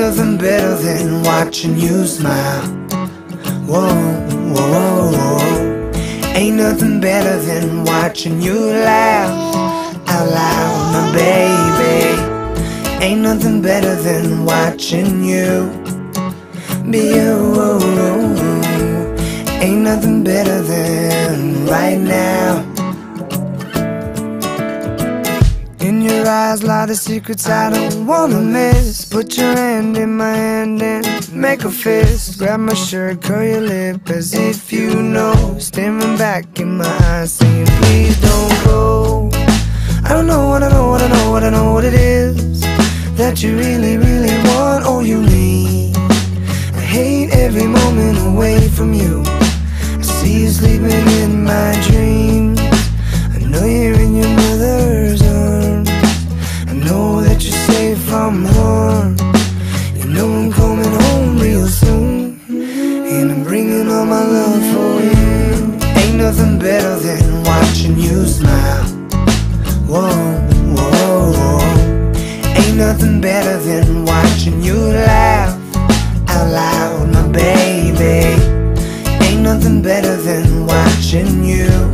nothing better than watching you smile. Whoa, whoa, whoa, whoa. Ain't nothing better than watching you laugh out loud, my baby. Ain't nothing better than watching you be you. Ain't nothing better than right now. In your eyes lie the secrets I don't wanna miss. Put your hand in my hand and make a fist. Grab my shirt, curl your lip as if you know. Staring back in my eyes saying please don't go. I don't know what I know, what I know, what I know what it is that you really, really want or you need. I hate every moment away from you. I see you sleeping in my dreams. I know you're in your mother's arms. I know that you're safe from harm. You know I'm coming home real soon, and I'm bringing all my love for you. Ain't nothing better than watching you smile. Whoa, whoa, whoa. Ain't nothing better than watching you laugh out loud, my baby. Ain't nothing better than watching you